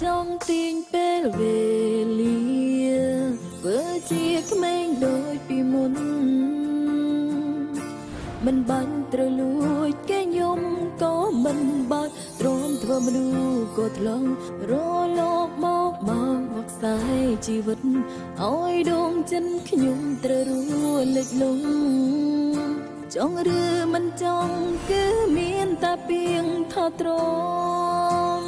trong tình bê về lia với chiếc mênh đôi bị muốn mình bắn trở lùi cái nhung có mình bay trốn thơ mình u cột lòng rô lô móc mong hoặc sai chỉ vật ôi đông chân khi nhung trở rùa lịch lung trong rư mình trong cứ miên ta biếng thọ trốn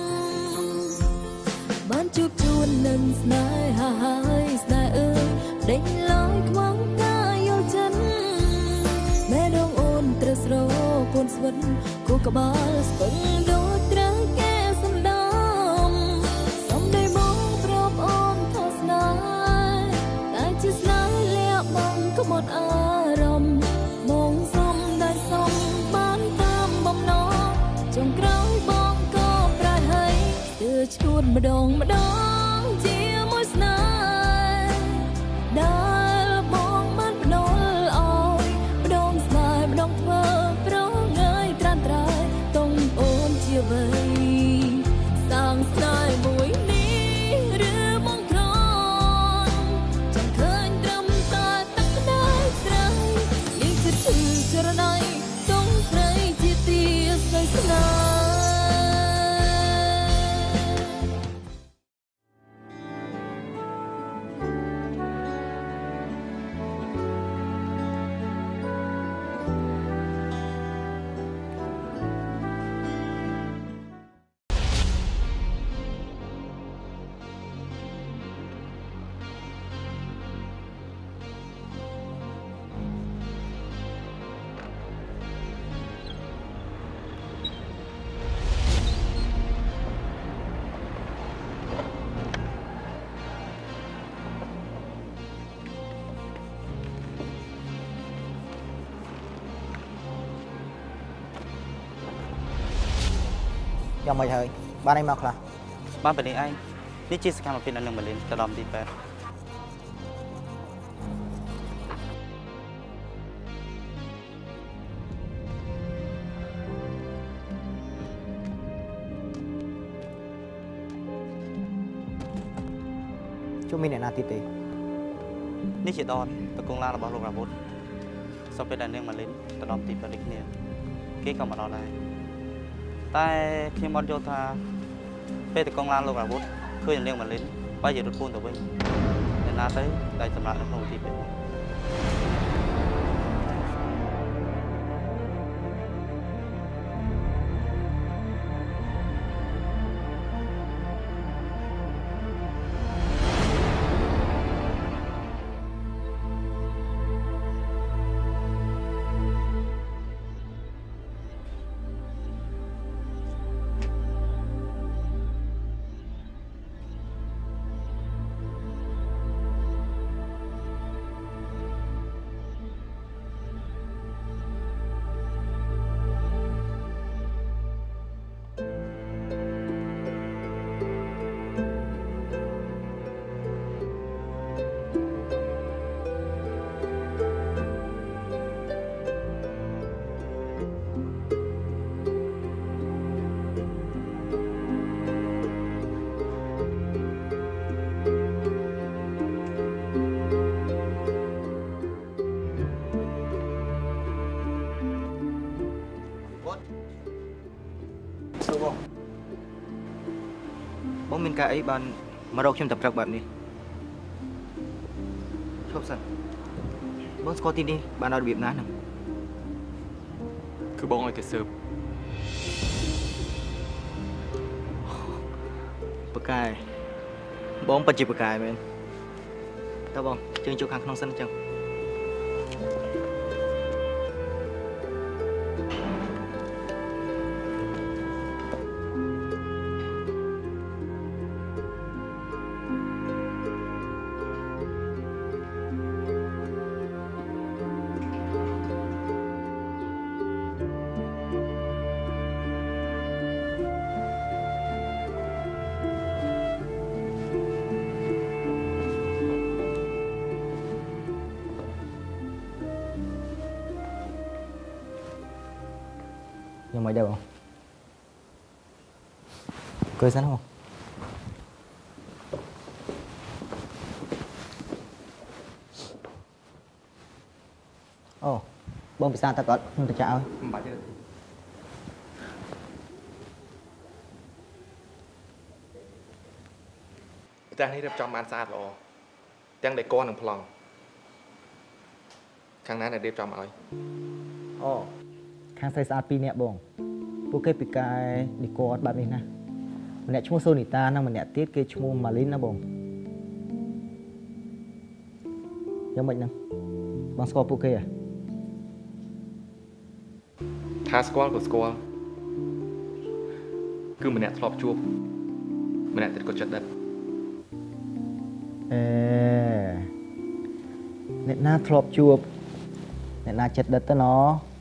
ban chụp chuồn lần snai hai snai ơi đánh lối quăng ca yêu chân mẹ đông ôntres ro con xuân cô cả ba xuân đôi trắng kẻ sầm đom sông đầy bóng prop ôm thọ snai tại chiếc snai lẹ bóng có một arom mong sông đại sông bán tam bóng nó trong cõi bóng có prai hay từ chuồn mà đong chia môi snai đã bóng mắt nól oi đong snai đong thơ pro ngay tràn trai tông ôn chia vây sang snai mũi ní rư bóng tròn chẳng khơi đâm ta tắc đáy trái nhưng thật sự cho này tông trái chia tia say snai dòng mày hơi ba anh mặc là ba bên anhนี่ชีสคามาเป็นอันหนึ่งมาเล่นกระดอมตีแปดช่วงมีเนี่ยนาทีเตนี่ชีดอนตะกงลาระบาลงระบุสอบเป็นอันหนึ่งมาเล่นกระดอมตีแปดเล็กเนี่ยเกี่ยวกับมาดอนได้แต่ทีมบอลโยธาเป็นตะกงลาลงระบุเคยเลี้ยงมาเล่นไปเหยียดรถปูนตัวเองในนาเต้ได้สำหรับนักลงทีเป็นមានការអីបានមករកខ្ញុំតែព្រឹកបែបនេះឈប់សិនបងស្គាល់ទីនេះបានដល់របៀបណាហ្នឹងគឺបងឲ្យគេស៊ើបបកាយបងពិតជាបកាយមែនតើបងជើងចូលខាងក្នុងសិនអញ្ចឹងnhưng mà đâu cười sao không បងពិសាតើគាត់ខ្ញុំទៅចាក់ឲ្យមិនបាច់ទេផ្ទះនេះរៀបចំបានស្អាតល្អទាំងដេកនិងប្លង់ខាងណាដែលរៀបចំឲ្យអូខាងស្រីស្អាត2នាក់បងពួកគេពិការឌីកបែបនេះណាម្នាក់ឈ្មោះសូនីតានិងម្នាក់ទៀតគេឈ្មោះម៉ាលីនណាបងយ៉ាងម៉េចហ្នឹងបងស្គាល់ពួកគេហ៎ថាស្គាល់ក៏ស្គាល់គឺម្នាក់ធ្លាប់ជួបម្នាក់ទៀតក៏ចិត្តដិតអ្នកណាធ្លាប់ជួបអ្នកណាចិត្តដិតទៅណ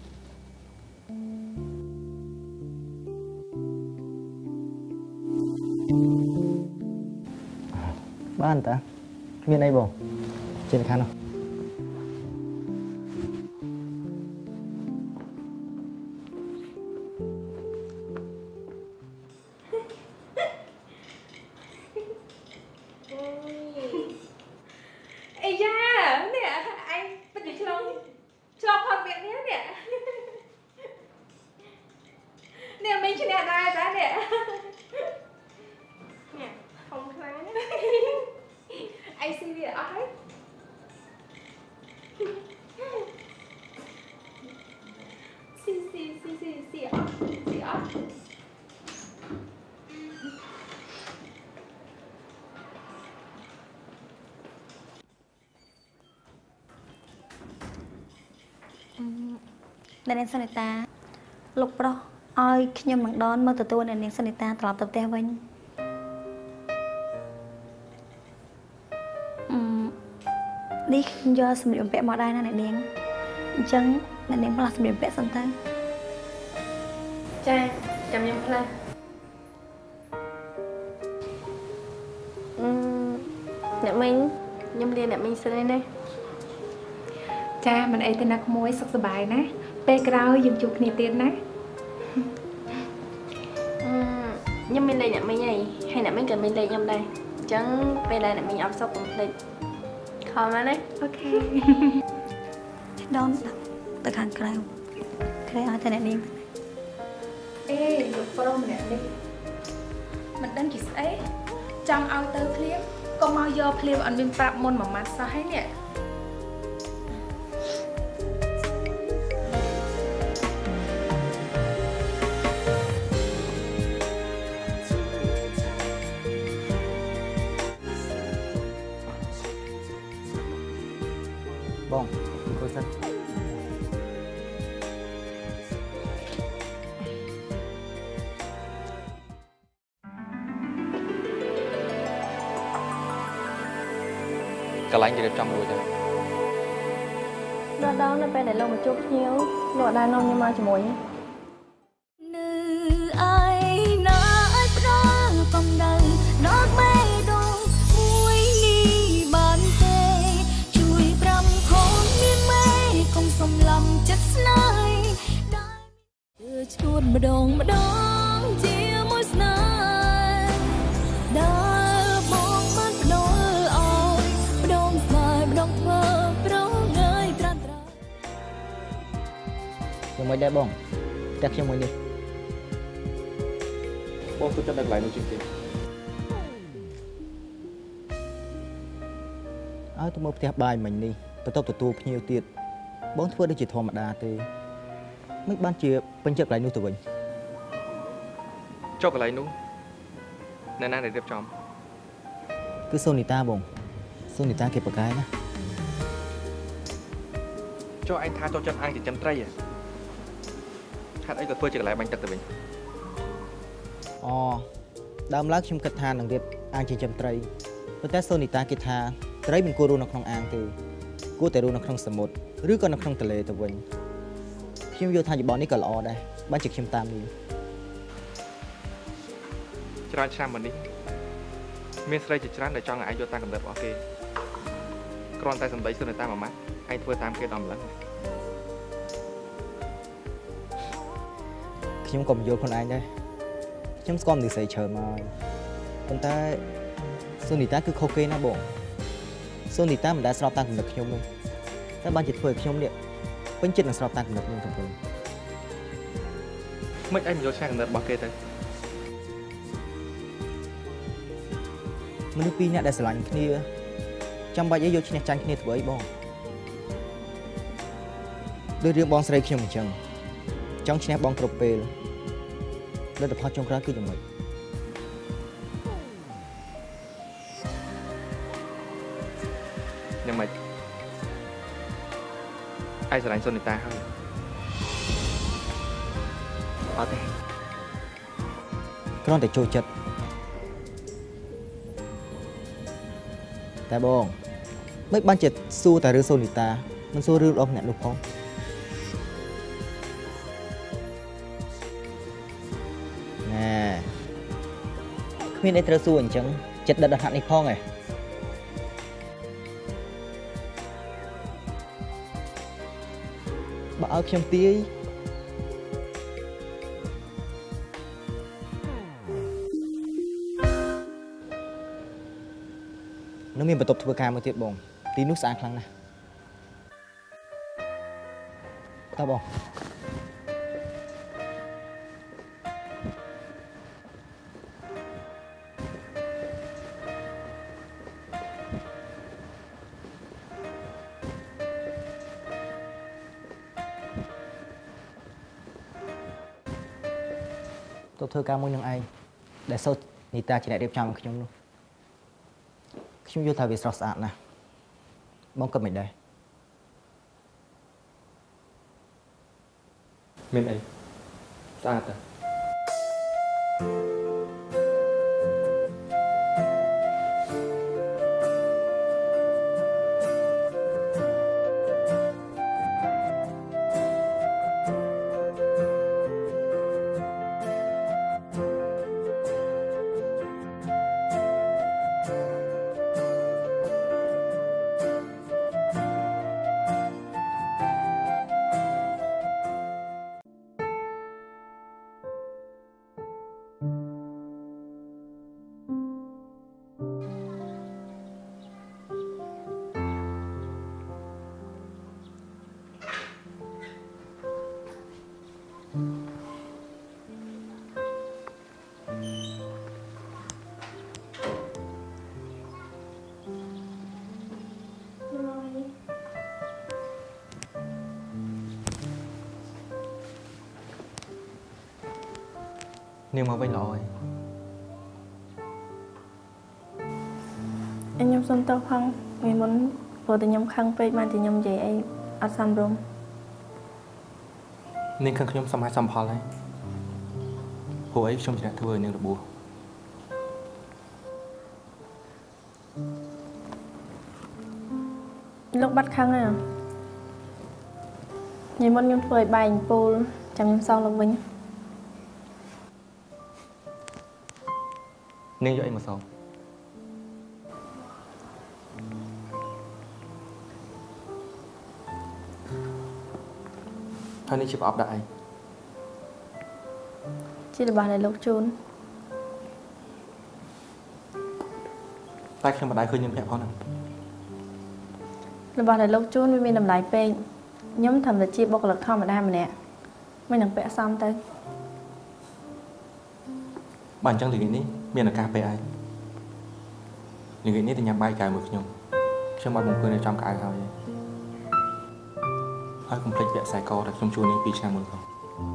បានតាគ្មានអីបងជិះខាងនោះអ្នកនាងសនិតាលោកប្រុសឲ្យខ្ញុំនឹងដនមកទទួលអ្នកនាងសនិតាត្រឡប់ទៅផ្ទះវិញនេះខ្ញុំយកសម្លៀកបំពាក់មកដែរណាអ្នកនាងអញ្ចឹងអ្នកនាងផ្លាស់សម្លៀកបំពាក់សិនទៅចាចាំខ្ញុំផ្លាស់អ្នកមីងខ្ញុំរៀនអ្នកមីងស្រីណាចាមិនអីទេណាក្មួយសុខសប្បាយណាពេលក្រោយយើងជួបគ្នាទៀតណាខ្ញុំមានលេខអ្នកមីងហើយអ្នកមីងក៏មានលេខខ្ញុំដែរអញ្ចឹងពេលដែលអ្នកមីងអត់សុខកុំភ្លេចខំណាអូខេដនទៅខាងក្រៅក្រៅឲ្យតែអ្នកនាងអេលោកប្រុសម្នាក់នេះមិនដឹងជាស្អីចង់ឲ្យទៅភ្លាមក៏មកយកភ្លាមអត់មានប្រាប់មុនមួយម៉ាត់សោះហើយនេះបងគូសិនកន្លែងរៀបចំរួចហើយដល់នៅពេលដែលលោកមកជួបភ្ញៀវលោកដែរនាំខ្ញុំមកជាមួយនៅឯណាឲ្យផ្ដល់កំដៅដល់បេះដូងមួយនេះបានទេជួយប្រាំខំមានមេកុំសំឡំចិត្តស្នេហ៍ដែលឈួតម្ដងជាមួយស្នេហ៍ដែលបងបានផ្ដល់ឲ្យម្ដងស្នេហ៍ម្ដងធ្វើប្រងើយត្រាំត្រែយ៉ាងម៉េចដែរបងតែខ្ញុំមួយនេះបងទៅចិត្តនៅកន្លែងនោះជាងគេឲ្យទៅមើលផ្ទះបាយមិញនេះបន្ទាប់ទទួលភ្ញៀវទៀតបងធ្វើដូចជាធម្មតាទេមិនបានជាពេញចិត្តកន្លែងនោះទៅវិញចុះកន្លែងនោះអ្នកណាដែលរៀបចំគឺសូនីតាបងសូនីតាគេប្រកែណាចុះឯងថាចូលចិត្តអាងចិញ្ចឹមត្រីហេតុអីក៏ធ្វើជាកន្លែងបាញ់ទឹកទៅវិញអូដើមឡើងខ្ញុំគិតថានឹងរៀបអាងចិញ្ចឹមត្រីប៉ុន្តែសូនីតាគេថាត្រីមិនគួររស់នៅក្នុងអាងទេគួរតែរស់នៅក្នុងសមុទ្រឬក៏នៅក្នុងទន្លេទៅវិញខ្ញុំយល់ថាយោបល់នេះក៏ល្អដែរបើជាខ្ញុំតាមនេះច្រើនឆ្នាំមកនេះមានស្រីជាច្រើនដែលចង់ឲ្យឯងយកតាមកំណត់របស់គេគ្រាន់តែសំដីសូនីតាមួយម៉ាត់ឯងធ្វើតាមគេដល់ម្លឹងខ្ញុំក៏មិនយល់ខ្លួនឯងដែរខ្ញុំស្គាល់និស្ស័យច្រើនមកហើយប៉ុន្តែសូនីតាគឺខុសគេណាបងសូនីតាមិនដែលស្របតាមគំនិតខ្ញុំទេតែបានជាធ្វើឲ្យខ្ញុំនេះពេញចិត្តនឹងស្របតាមកំណត់ខ្ញុំទៅវិញមិនអីមិនយកឆាកំណត់របស់គេទៅមនុស្សពីរនាក់ដែលស្រឡាញ់គ្នាចាំបាច់ឲ្យយកឈ្នះចាញ់គ្នាធ្វើអីបងដូចរឿងបងស្រីខ្ញុំអញ្ចឹងចង់ឈ្នះបងគ្រប់ពេលលទ្ធផលចុងក្រោយគឺយ៉ាងម៉េចយ៉ាងម៉េចឯងស្រឡាញ់សុនីតាហើយអត់ទេគ្រាន់តែចូលចិត្តតែបងមិនបានជាសួរតែរឿងសូនីតាមិនសួររឿងរបស់អ្នកនោះផងណែគ្មានអីត្រូវសួរអញ្ចឹងចិត្តដិតដល់ហាត់នេះផងឯងបើឲ្យខ្ញុំទាយនឹងមានបន្ទប់ធ្វើការមួយទៀតបងទីនោះស្អាតខ្លាំងណាស់តើបងទៅធ្វើការមួយនឹងឯងដែលសូនីតាជាអ្នករៀបចំខ្ញុំនោះខ្ញុំយល់ថាវាស្រស់ស្អាតណាស់បងគិតមិនដែរមានអីស្អាតទេនាងមកវិញល្អហើយខ្ញុំសុំទោសផងថ្ងៃមុនព្រោះតែខ្ញុំខឹងពេកបានតែខ្ញុំនិយាយអីអត់សមរម្យនាងខឹងខ្ញុំសមហើយសមផលហើយព្រោះអីខ្ញុំជាអ្នកធ្វើឲ្យនាងរបួសលោកបាត់ខឹងហើយថ្ងៃមុនខ្ញុំធ្វើឲ្យបែកអំពូលចាំខ្ញុំសងលោកវិញនាងយកអីមកសងហើយនេះជាប្រអប់ដាក់អីជារបស់ដែលលោកជូនតែខ្ញុំមិនដែលឃើញនាងពាក់ផងហ្នឹងរបស់ដែលលោកជូនវាមានតម្លៃពេកខ្ញុំធ្វើតែជាបុគ្គលិកធម្មតាម្នាក់មិននឹងពាក់សមទៅបើអញ្ចឹងល្ងាចនេះមានឱកាសពេលឯងល្ងាចនេះទៅញ៉ាំបាយកៅមួយខ្ញុំអត់មកអង្គុយនៅចំកៅហើយកុំភ្លេចពាក់ខ្សែកដែលខ្ញុំជួលនាង2ឆ្នាំមុនផង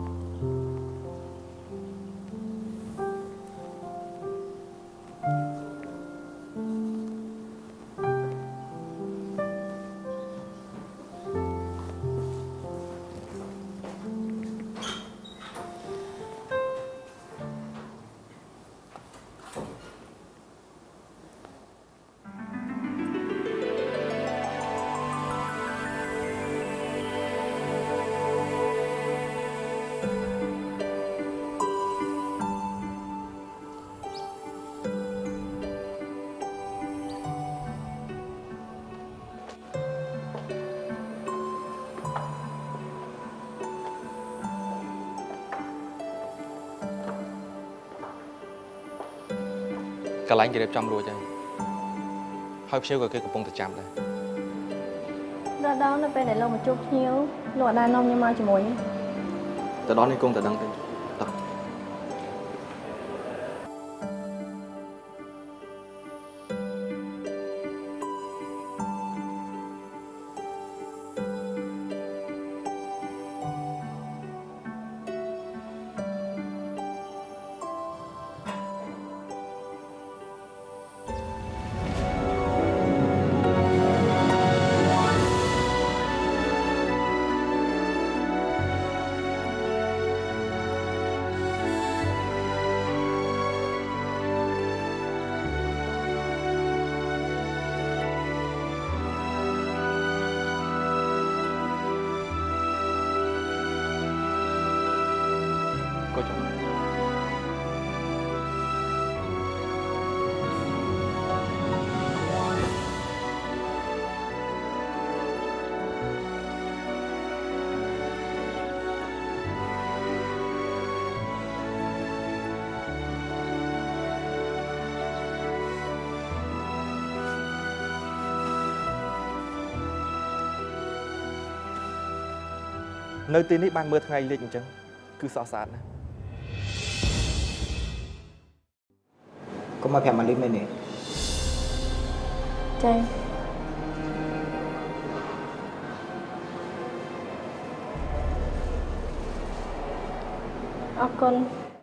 កន្លែងគេរៀបចំរួចហើយហើយភ្ញៀវក៏គេកំពុងតែចាំដែរដល់ដល់នៅពេលដែលលោកមកជួបភ្ញៀវលោកអត់ដែរនាំខ្ញុំមកជាមួយទៅដល់នេះគង់តែដឹងទេតោះ ក៏ចង់នៅទីនេះបានមើលថ្ងៃលិចអញ្ចឹងគឺសោះស្អាតណាស់កុំមកប្រាប់ម៉ាលីមែនទេចាអរគុណ